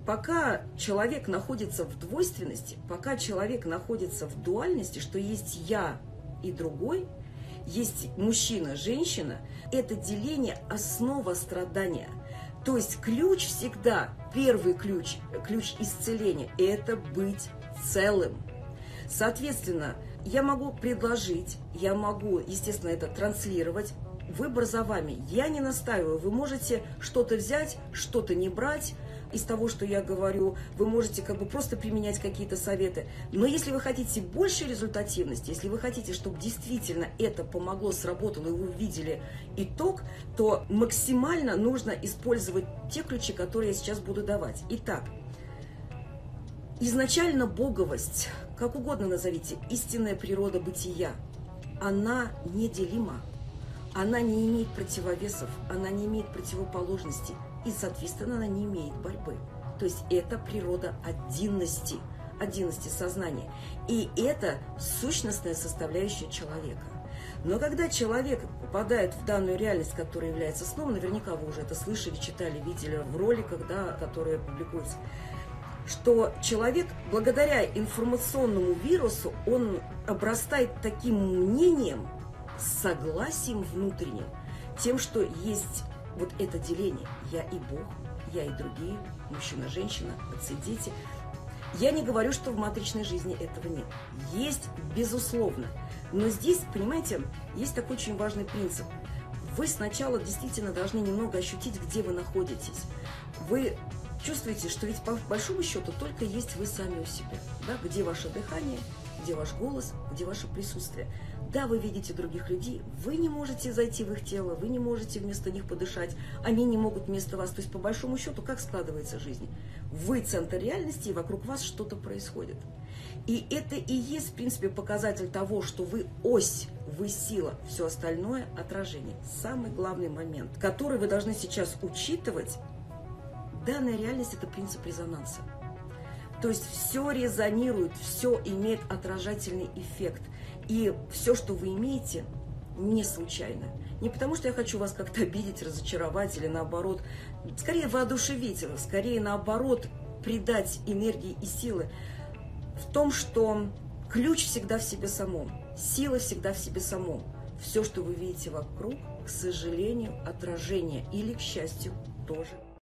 пока человек находится в двойственности, пока человек находится в дуальности, что есть я и другой, есть мужчина, женщина, это деление – основа страдания. То есть ключ всегда, первый ключ, ключ исцеления – это быть целым. Соответственно, я могу предложить, я могу, естественно, это транслировать. Выбор за вами. Я не настаиваю. Вы можете что-то взять, что-то не брать из того, что я говорю. Вы можете просто применять какие-то советы. Но если вы хотите большей результативности, если вы хотите, чтобы действительно это помогло, сработало, и вы увидели итог, то максимально нужно использовать те ключи, которые я сейчас буду давать. Итак, изначально боговость, как угодно назовите, истинная природа бытия, она неделима. Она не имеет противовесов, она не имеет противоположностей, и, соответственно, она не имеет борьбы. То есть это природа отдельности сознания. И это сущностная составляющая человека. Но когда человек попадает в данную реальность, которая является сном, наверняка вы уже это слышали, читали, видели в роликах, которые публикуются, что человек, благодаря информационному вирусу, он обрастает таким мнением, согласием внутренним, тем, что есть вот это деление. Я и Бог, я и другие, мужчина, женщина, отцы, дети. Я не говорю, что в матричной жизни этого нет. Есть, безусловно. Но здесь, понимаете, есть такой очень важный принцип. Вы сначала действительно должны немного ощутить, где вы находитесь. Вы чувствуете, что ведь по большому счету только есть вы сами у себя. Да? Где ваше дыхание, где ваш голос, где ваше присутствие. Да, вы видите других людей, вы не можете зайти в их тело, вы не можете вместо них подышать, они не могут вместо вас. То есть, по большому счету, как складывается жизнь? Вы центр реальности, и вокруг вас что-то происходит. И это и есть, в принципе, показатель того, что вы ось, вы сила, все остальное отражение. Самый главный момент, который вы должны сейчас учитывать, данная реальность – это принцип резонанса. То есть все резонирует, все имеет отражательный эффект. И все, что вы имеете, не случайно. Не потому, что я хочу вас как-то обидеть, разочаровать или наоборот, скорее воодушевить, скорее наоборот придать энергии и силы в том, что ключ всегда в себе самом, сила всегда в себе самом. Все, что вы видите вокруг, к сожалению, отражение или, к счастью, тоже.